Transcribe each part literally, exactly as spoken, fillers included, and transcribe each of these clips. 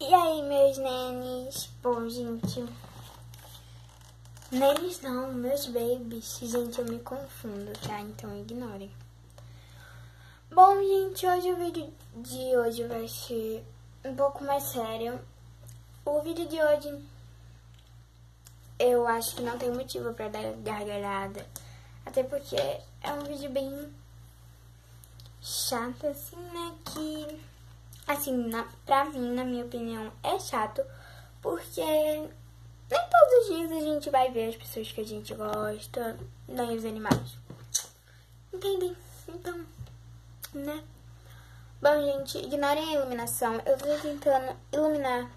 E aí, meus nenes? Bom, gente... Nenes não, meus babies. Gente, eu me confundo, tá? Então ignorem. Bom, gente, hoje o vídeo de hoje vai ser um pouco mais sério. O vídeo de hoje... eu acho que não tem motivo pra dar gargalhada. Até porque é um vídeo bem chato, assim, né? Que, assim, na, pra mim, na minha opinião, é chato. Porque nem todos os dias a gente vai ver as pessoas que a gente gosta, nem os animais. Entendem? Então, né? Bom, gente, ignorem a iluminação. Eu tô tentando iluminar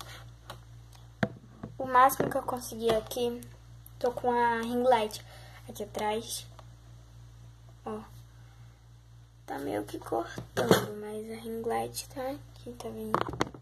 o máximo que eu consegui aqui. Tô com a ring light aqui atrás. Ó. Tá meio que cortando, mas a ring light tá aqui, tá vendo?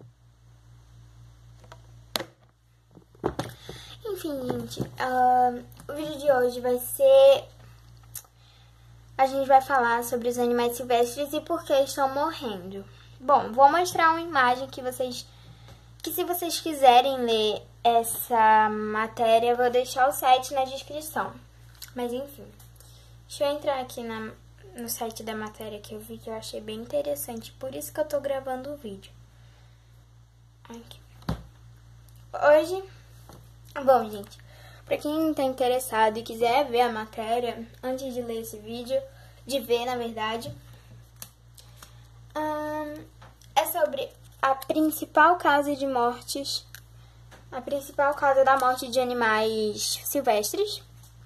Enfim, gente. Uh, o vídeo de hoje vai ser... a gente vai falar sobre os animais silvestres e por que estão morrendo. Bom, vou mostrar uma imagem que vocês... que se vocês quiserem ler essa matéria, eu vou deixar o site na descrição. Mas enfim, deixa eu entrar aqui na, no site da matéria que eu vi, que eu achei bem interessante. Por isso que eu tô gravando o vídeo. Aqui. Hoje, bom, gente, pra quem tá interessado e quiser ver a matéria, antes de ler esse vídeo, de ver, na verdade, hum, é sobre a principal causa de mortes, a principal causa da morte de animais silvestres.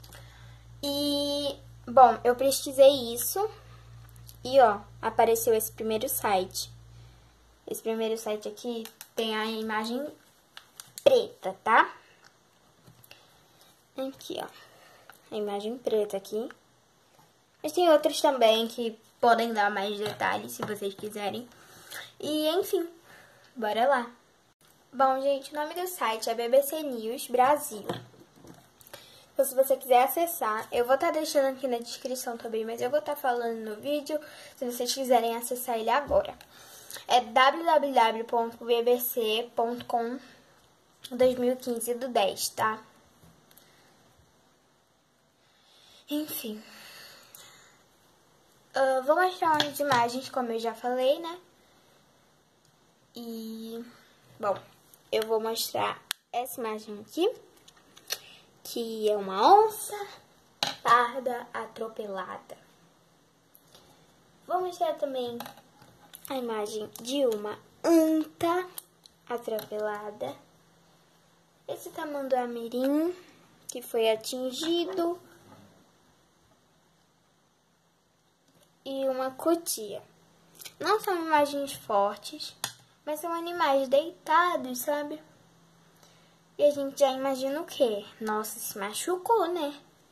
E, bom, eu pesquisei isso e, ó, apareceu esse primeiro site. Esse primeiro site aqui tem a imagem preta, tá? Aqui, ó, a imagem preta aqui. Mas tem outros também que podem dar mais detalhes, se vocês quiserem. E, enfim, bora lá. Bom, gente, o nome do site é B B C News Brasil. Então, se você quiser acessar, eu vou estar deixando aqui na descrição também, mas eu vou estar falando no vídeo, se vocês quiserem acessar ele agora. É w w w ponto b b c ponto com dois mil e quinze do dez, tá? Enfim. Uh, vou mostrar umas imagens, como eu já falei, né? E, bom, eu vou mostrar essa imagem aqui, que é uma onça parda atropelada. Vou mostrar também a imagem de uma anta atropelada. Esse tamanduá-mirim, que foi atingido. E uma cutia. Não são imagens fortes, mas são animais deitados, sabe? E a gente já imagina o quê? Nossa, se machucou, né?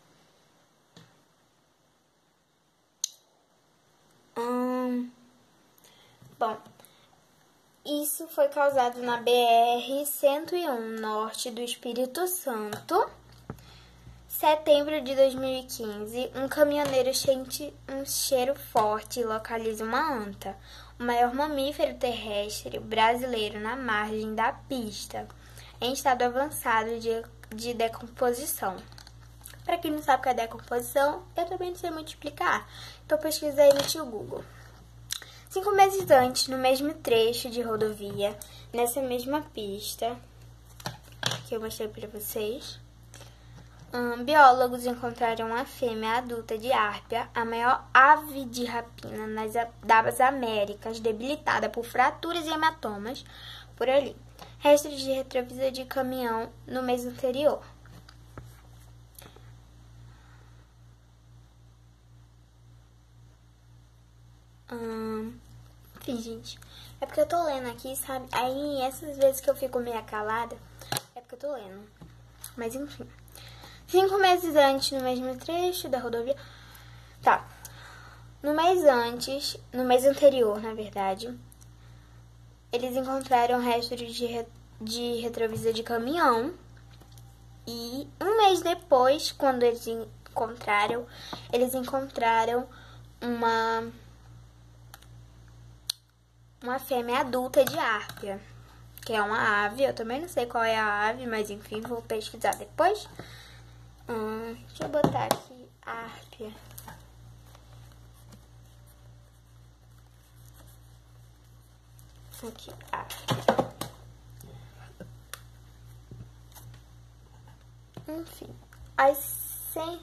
Hum, bom, isso foi causado na B R cento e um, norte do Espírito Santo. Setembro de dois mil e quinze, um caminhoneiro sente um cheiro forte e localiza uma anta, o maior mamífero terrestre brasileiro na margem da pista, em estado avançado de, de decomposição. Para quem não sabe o que é decomposição, eu também não sei muito explicar, então pesquisa aí no tio Google. Cinco meses antes, no mesmo trecho de rodovia, nessa mesma pista que eu mostrei para vocês, Um, biólogos encontraram uma fêmea adulta de árpia, a maior ave de rapina nas, das Américas, debilitada por fraturas e hematomas por ali. Restos de retrovisor de caminhão no mês anterior. Hum, enfim, gente, é porque eu tô lendo aqui, sabe? Aí, essas vezes que eu fico meio calada, é porque eu tô lendo. Mas, enfim. Cinco meses antes, no mesmo trecho da rodovia... Tá. No mês antes, no mês anterior, na verdade, eles encontraram restos de, re, de retrovisor de caminhão. E um mês depois, quando eles encontraram, eles encontraram uma, uma fêmea adulta de árpia. que é uma ave. Eu também não sei qual é a ave, mas enfim, vou pesquisar depois. Hum, deixa eu botar aqui árbia. Aqui, árbia. Enfim, as, ce...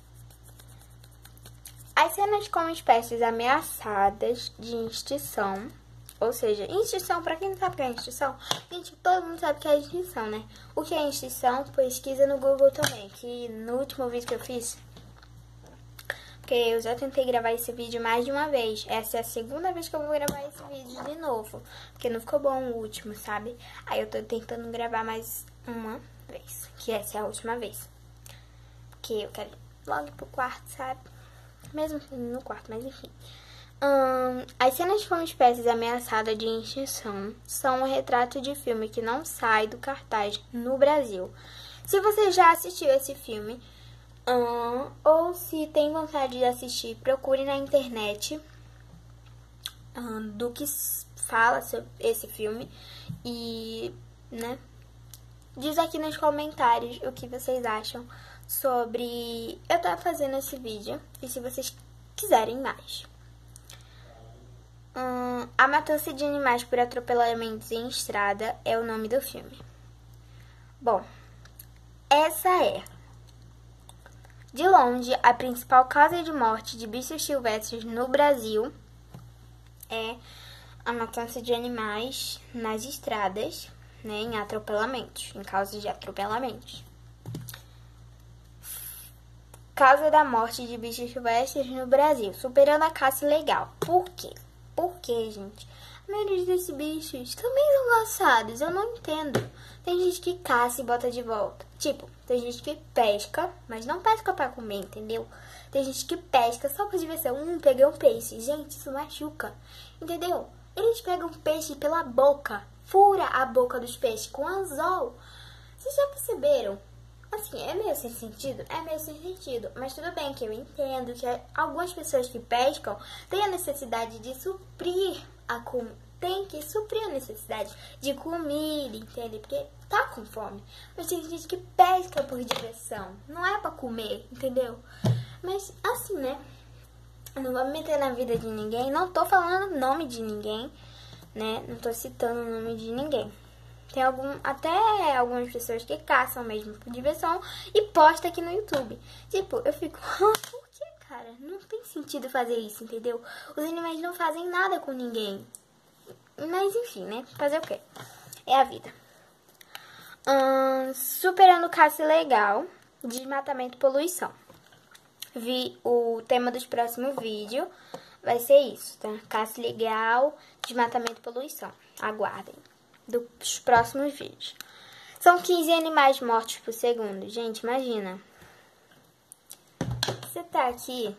as cenas como espécies ameaçadas de extinção, ou seja, extinção, pra quem não sabe o que é extinção, gente, todo mundo sabe o que é extinção, né? O que é extinção, pesquisa no Google também, que no último vídeo que eu fiz, porque eu já tentei gravar esse vídeo mais de uma vez, essa é a segunda vez que eu vou gravar esse vídeo de novo, porque não ficou bom o último, sabe? Aí eu tô tentando gravar mais uma vez, que essa é a última vez, porque eu quero ir logo pro quarto, sabe? Mesmo no quarto, mas enfim. Hum, as cenas com espécies ameaçadas de extinção são um retrato de filme que não sai do cartaz no Brasil. Se você já assistiu esse filme, hum, ou se tem vontade de assistir, procure na internet hum, do que fala sobre esse filme e, né, diz aqui nos comentários o que vocês acham sobre eu estar fazendo esse vídeo e se vocês quiserem mais. Hum, A Matança de Animais por Atropelamentos em Estrada é o nome do filme. Bom, essa é, de longe, a principal causa de morte de bichos silvestres no Brasil. É a matança de animais nas estradas, né, em atropelamentos, em causas de atropelamentos. Causa da morte de bichos silvestres no Brasil, superando a caça ilegal. Por quê? Por quê, gente? A maioria desses bichos também são caçados, eu não entendo. Tem gente que caça e bota de volta. Tipo, tem gente que pesca, mas não pesca pra comer, entendeu? Tem gente que pesca só por diversão. Hum, peguei um peixe. Gente, isso machuca, entendeu? Eles pegam peixe pela boca, fura a boca dos peixes com anzol. Vocês já perceberam? Assim, é meio sem sentido? É meio sem sentido, mas tudo bem que eu entendo que algumas pessoas que pescam têm a necessidade de suprir a com... tem que suprir a necessidade de comida, entende? Porque tá com fome. Mas tem gente que pesca por diversão, não é pra comer, entendeu? Mas assim, né? Eu não vou me meter na vida de ninguém, não tô falando o nome de ninguém, né? Não tô citando o nome de ninguém. Tem algum, até algumas pessoas que caçam mesmo por diversão e postam aqui no YouTube. Tipo, eu fico, por que, cara? Não tem sentido fazer isso, entendeu? Os animais não fazem nada com ninguém. Mas enfim, né? Fazer o quê? É a vida. Hum, superando caça ilegal, desmatamento e poluição. Vi o tema dos próximos vídeos. Vai ser isso, tá? Caça ilegal, desmatamento e poluição. Aguardem dos próximos vídeos. São quinze animais mortos por segundo. Gente, imagina. Você tá aqui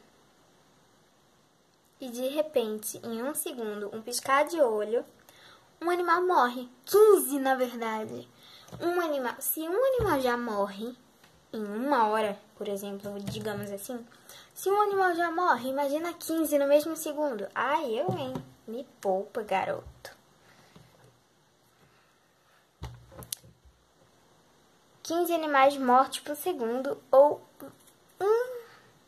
e de repente, em um segundo, um piscar de olho, um animal morre. quinze, na verdade. Um animal, se um animal já morre em uma hora, por exemplo, digamos assim, se um animal já morre, imagina quinze no mesmo segundo. Ai, eu, hein? Me poupa, garoto. quinze animais mortos por segundo, ou um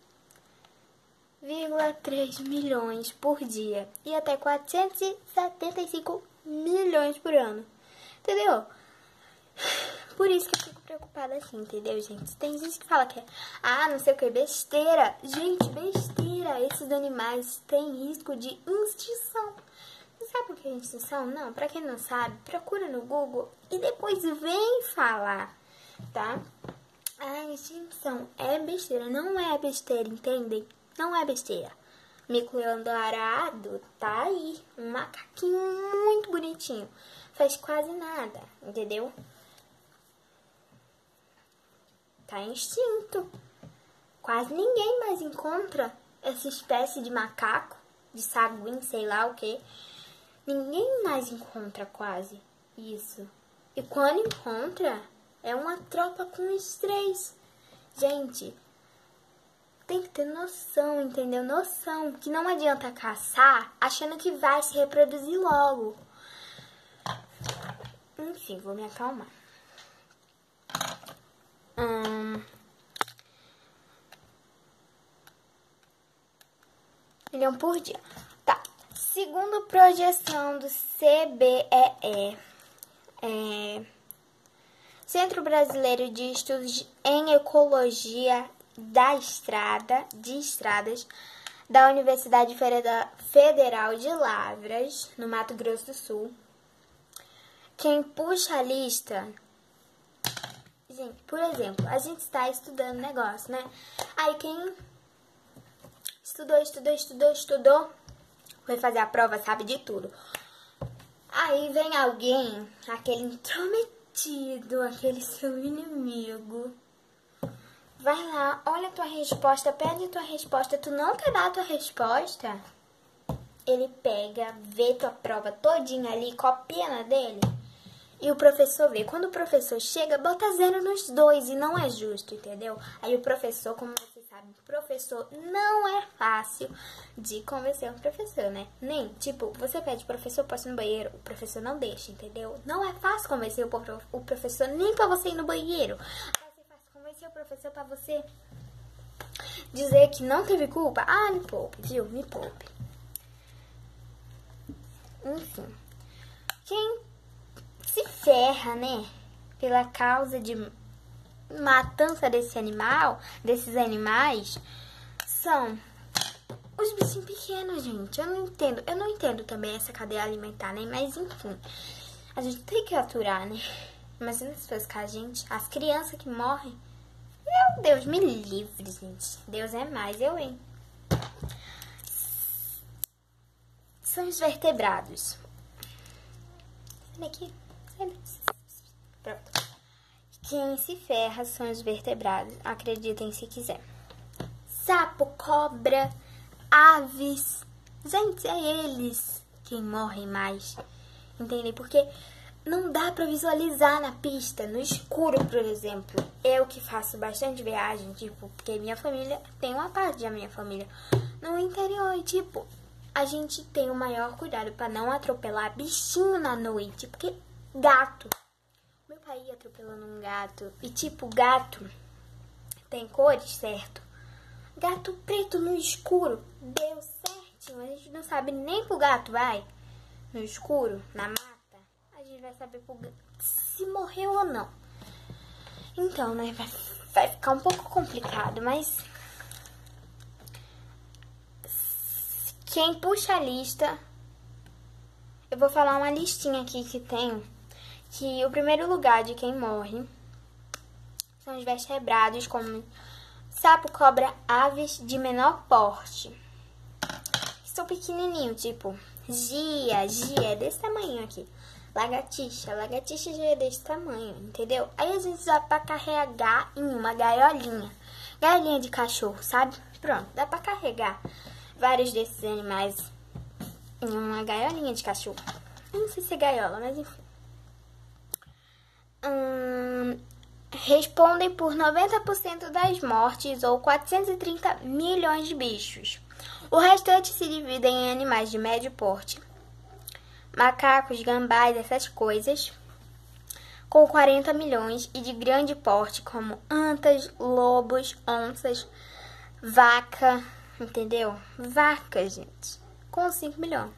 vírgula três milhões por dia. E até quatrocentos e setenta e cinco milhões por ano. Entendeu? Por isso que eu fico preocupada assim, entendeu, gente? Tem gente que fala que é, ah, não sei o que, besteira. Gente, besteira. Esses animais têm risco de extinção. Sabe o que é extinção? Não, pra quem não sabe, procura no Google e depois vem falar. Tá? A extinção é besteira, não é besteira, entendem? Não é besteira. Mico-leão arado tá aí, um macaquinho muito bonitinho, faz quase nada, entendeu? Tá extinto. Quase ninguém mais encontra essa espécie de macaco, de saguim, sei lá o que. Ninguém mais encontra quase isso. E quando encontra, é uma tropa com estresse. Gente, tem que ter noção, entendeu? Noção que não adianta caçar achando que vai se reproduzir logo. Enfim, vou me acalmar. Hum... Milhão por dia. Tá. Segundo projeção do C B E E, é, Centro Brasileiro de Estudos em Ecologia da Estrada, de Estradas, da Universidade Federal de Lavras, no Mato Grosso do Sul. Quem puxa a lista... Gente, por exemplo, a gente está estudando negócio, né? Aí quem estudou, estudou, estudou, estudou, foi fazer a prova, sabe de tudo. Aí vem alguém, aquele intrometido, aquele seu inimigo, vai lá, olha a tua resposta, pede a tua resposta, tu não quer dar a tua resposta, ele pega, vê tua prova todinha ali, copia na dele, e o professor vê. Quando o professor chega, bota zero nos dois, e não é justo, entendeu? Aí o professor, como você sabe, professor não é fácil de convencer um professor, né? Nem, tipo, você pede, professor, posso ir no banheiro? O professor não deixa, entendeu? Não é fácil convencer o professor nem pra você ir no banheiro. Vai ser fácil convencer o professor pra você dizer que não teve culpa. Ah, me poupe, viu? Me poupe. Enfim. Quem se ferra, né? Pela causa de matança desse animal, desses animais, são os bichinhos pequenos, gente. Eu não entendo. Eu não entendo também essa cadeia alimentar, né? Mas, enfim, a gente tem que aturar, né? Imagina se fosse com a gente, as crianças que morrem. Meu Deus, me livre, gente. Deus é mais, eu, hein? São os vertebrados. Sai daqui. Sai daqui. Pronto. Quem se ferra são os vertebrados, acreditem se quiser. Sapo, cobra, aves. Gente, é eles quem morrem mais. Entendem? Porque não dá pra visualizar na pista, no escuro, por exemplo. Eu que faço bastante viagem, tipo, porque minha família, tem uma parte da minha família no interior, e tipo, a gente tem o maior cuidado pra não atropelar bichinho na noite, porque gato. Meu pai ia atropelando um gato. E tipo, gato tem cores, certo? Gato preto no escuro. Deu certinho. A gente não sabe nem pro gato vai. No escuro, na mata. A gente vai saber pro gato se morreu ou não. Então, né? Vai, vai ficar um pouco complicado, mas... Quem puxa a lista... Eu vou falar uma listinha aqui que tem... Que o primeiro lugar de quem morre são os vertebrados, como sapo, cobra, aves de menor porte. São pequenininhos, tipo gia, gia é desse tamanho aqui. Lagartixa, lagartixa já é desse tamanho, entendeu? Aí a gente dá pra carregar em uma gaiolinha. Gaiolinha de cachorro, sabe? Pronto, dá pra carregar vários desses animais em uma gaiolinha de cachorro. Eu não sei se é gaiola, mas enfim. Hum, respondem por noventa por cento das mortes, ou quatrocentos e trinta milhões de bichos. O restante se divide em animais de médio porte, macacos, gambás, essas coisas, com quarenta milhões, e de grande porte, como antas, lobos, onças, vaca, entendeu? Vaca, gente, com cinco milhões.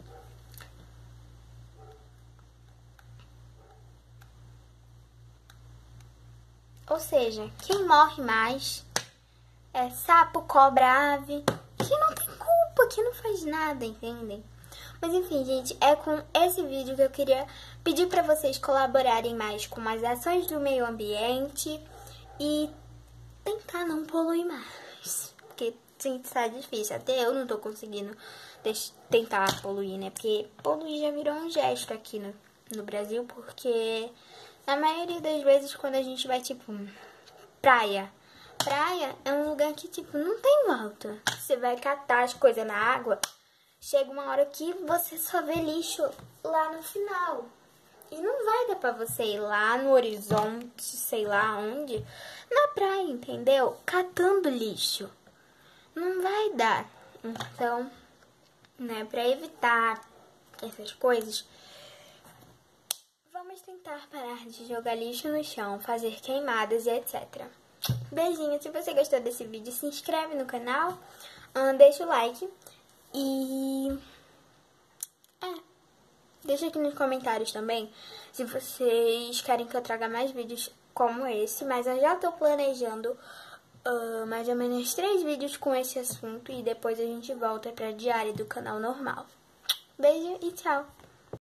Ou seja, quem morre mais é sapo, cobra, ave, que não tem culpa, que não faz nada, entendem? Mas enfim, gente, é com esse vídeo que eu queria pedir pra vocês colaborarem mais com as ações do meio ambiente e tentar não poluir mais. Porque, gente, tá difícil. Até eu não tô conseguindo tentar poluir, né? Porque poluir já virou um gesto aqui no, no Brasil, porque... Na maioria das vezes, quando a gente vai, tipo, praia. Praia é um lugar que, tipo, não tem volta. Você vai catar as coisas na água, chega uma hora que você só vê lixo lá no final. E não vai dar pra você ir lá no horizonte, sei lá onde, na praia, entendeu? Catando lixo. Não vai dar. Então, né, pra evitar essas coisas... Vamos tentar parar de jogar lixo no chão, fazer queimadas e etcétera. Beijinho, se você gostou desse vídeo, se inscreve no canal, hum, deixa o like e... É, deixa aqui nos comentários também se vocês querem que eu traga mais vídeos como esse, mas eu já tô planejando uh, mais ou menos três vídeos com esse assunto e depois a gente volta pra diária do canal normal. Beijo e tchau!